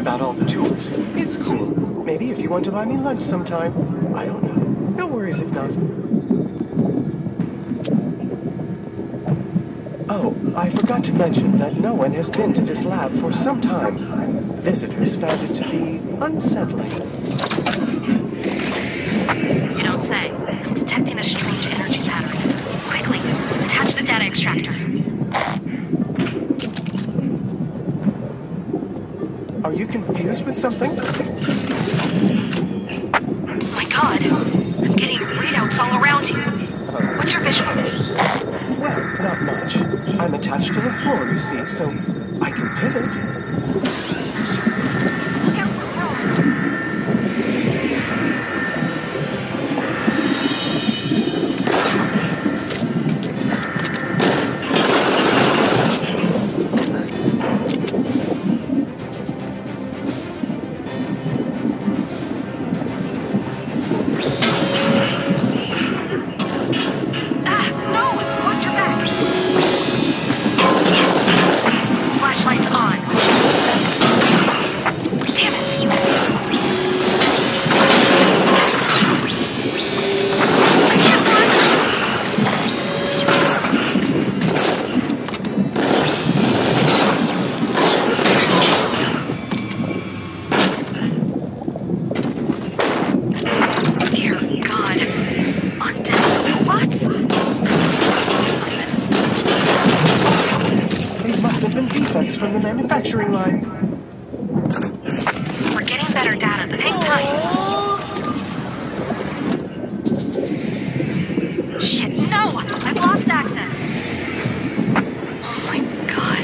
about all the tools. It's cool. Maybe if you want to buy me lunch sometime. I don't know. No worries if not. Oh, I forgot to mention that no one has been to this lab for some time. Visitors found it to be unsettling. You don't say. I'm detecting a strange energy pattern. Quickly, attach the data extractor. Are you confused with something? Oh my god! I'm getting readouts all around you. What's your visual? Well, not much. I'm attached to the floor, you see, so I can pivot. Look out for room. Flashlights on. Damn it! I can't run! Dear God. Undead robots? These must have been defects from the manufacturing line. We're getting better data, but hang tight. Shit, no! I've lost access. Oh my god.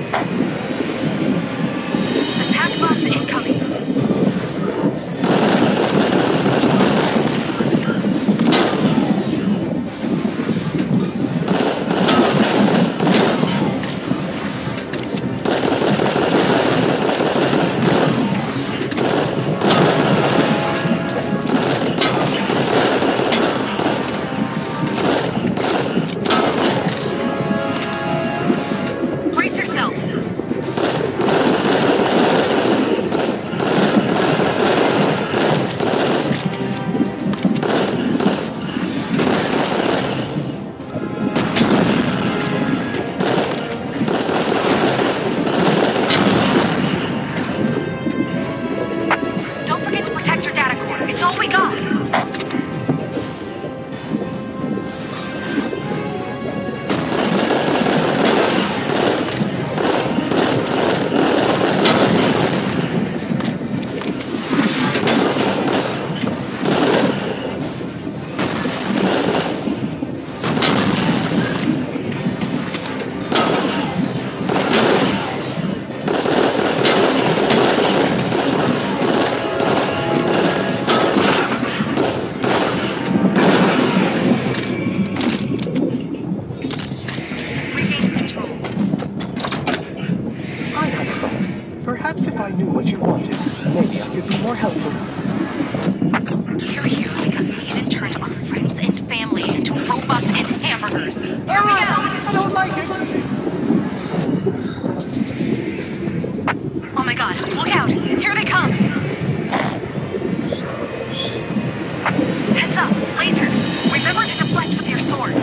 Attack bots incoming. Brace yourself. Don't forget to protect your data core. It's all we got. Regain control. I had a thought. Perhaps if I knew what you wanted, maybe I could be more helpful. You're here because Hayden turned our friends and family into robots and hamburgers. Here we go. I don't like it. Oh my god, look out! Here they come! Heads up, lasers! Remember to deflect with your sword.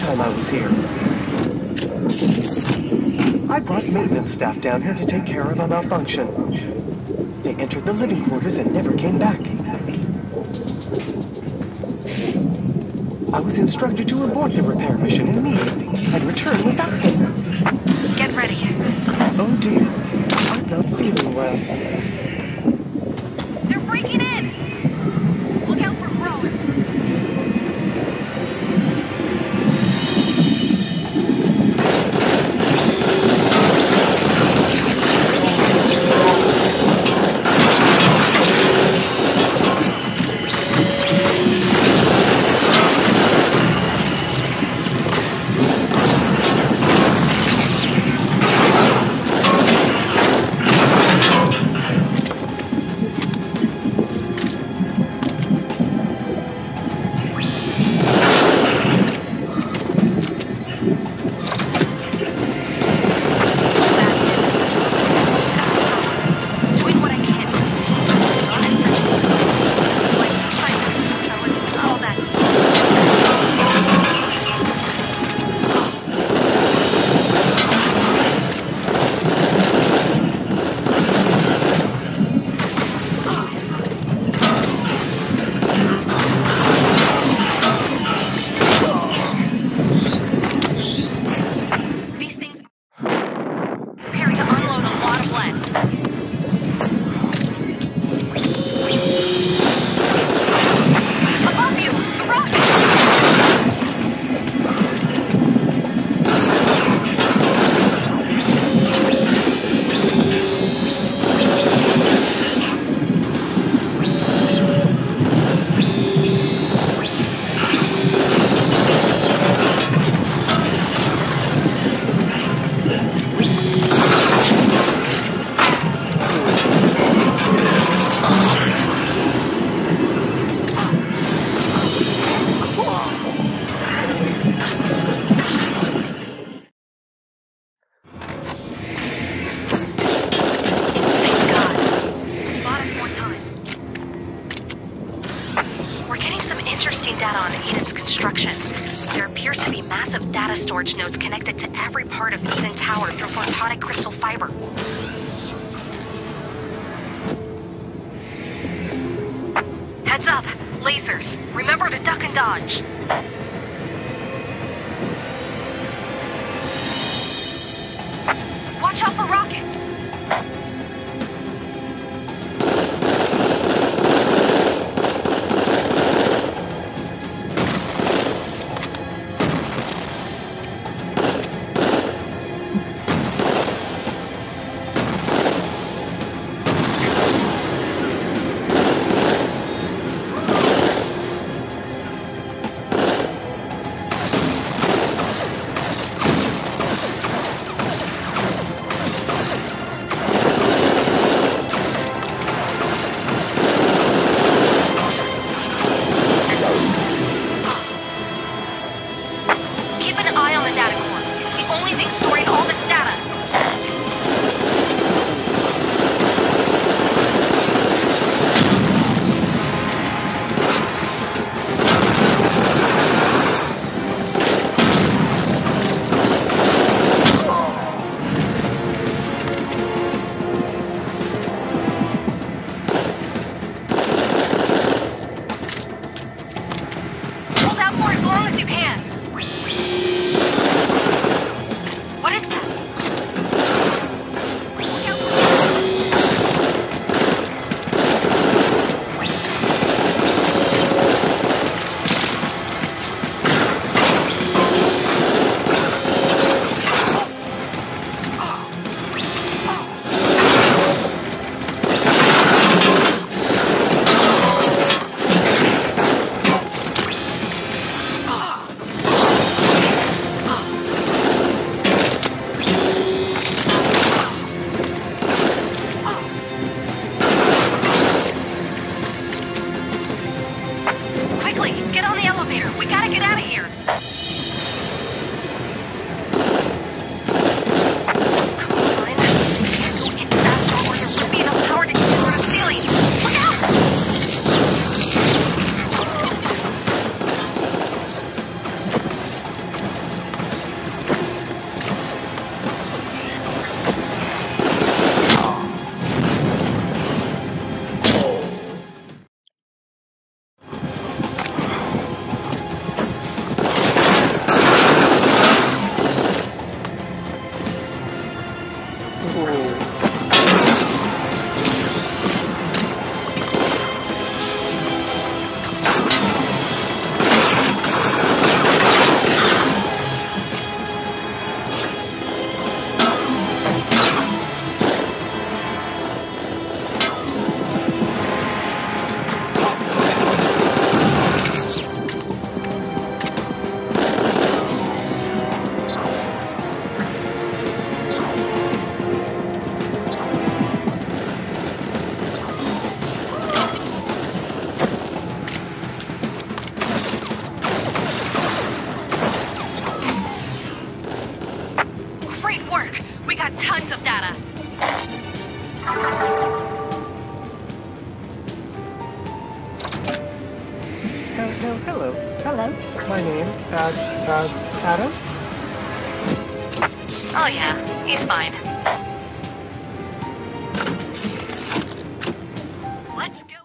time I was here. I brought maintenance staff down here to take care of a malfunction. They entered the living quarters and never came back. I was instructed to abort the repair mission immediately and return without them. Get ready. Oh dear, I'm not feeling well. They're breaking in! Look out for Rowan. Storage nodes connected to every part of Eden Tower through photonic crystal fiber. Heads up! Lasers! Remember to duck and dodge! Watch out for rockets! my name. Adam? Oh yeah, he's fine. Let's go.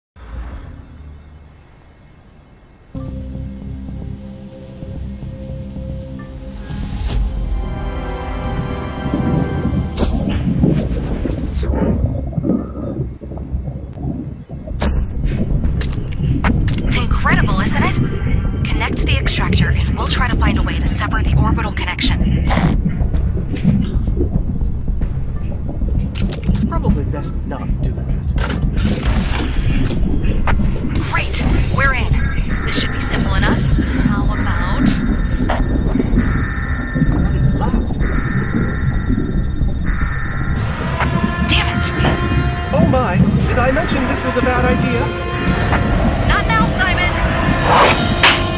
Incredible, isn't it? Connect to the extractor, and we'll try to find a way to sever the orbital connection. Probably best not do that. Great, we're in. This should be simple enough. How about... Damn it! Oh my, did I mention this was a bad idea? Not now, Simon!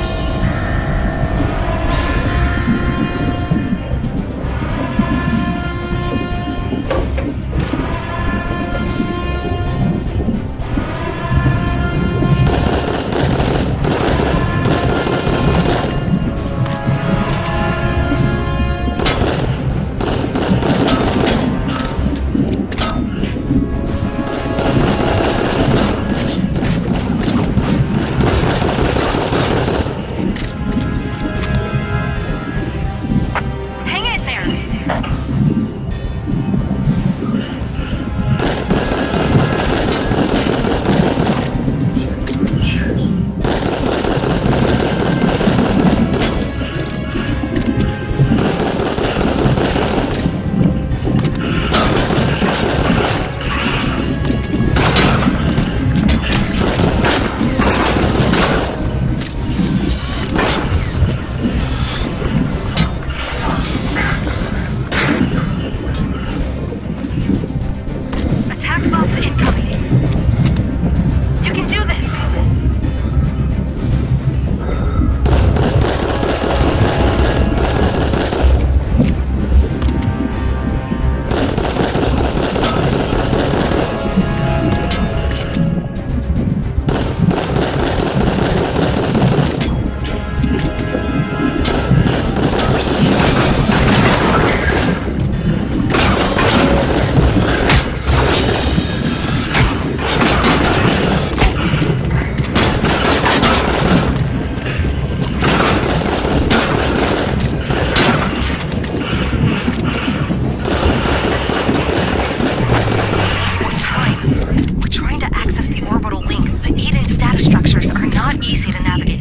Easy to navigate.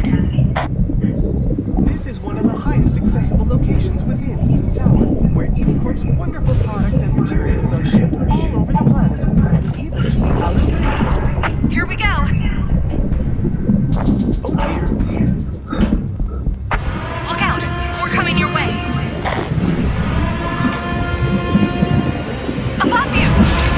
This is one of the highest accessible locations within Eden Tower, where Eden Corp's wonderful products and materials are shipped all over the planet, and even to the outer space. Here we go! Oh dear. Look out! More coming your way! Above you!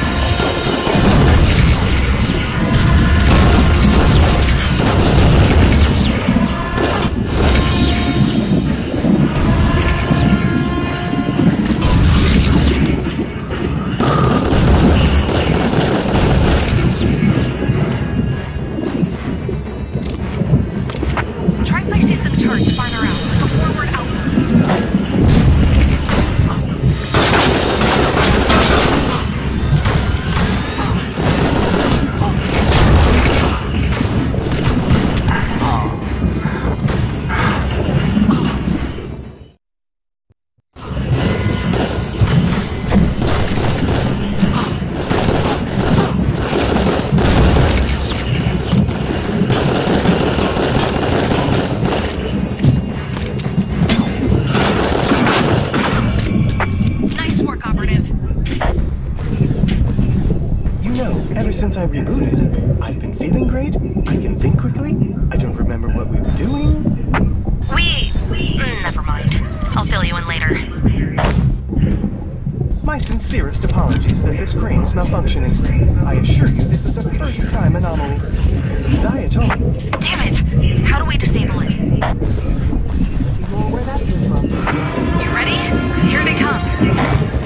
Ever since I rebooted, I've been feeling great, I can think quickly, I don't remember what we were doing. Never mind. I'll fill you in later. My sincerest apologies that this crane is malfunctioning. I assure you this is a first-time anomaly. Zyatone. Damn it! How do we disable it? Do you know where that came from? You ready? Here they come.